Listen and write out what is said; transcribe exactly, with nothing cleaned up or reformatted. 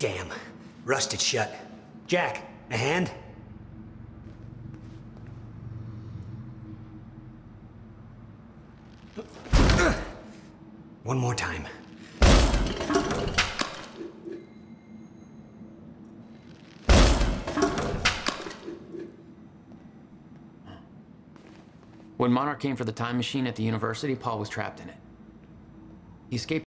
Damn. Rusted shut. Jack, a hand? One more time. When Monarch came for the time machine at the university, Paul was trapped in it. He escaped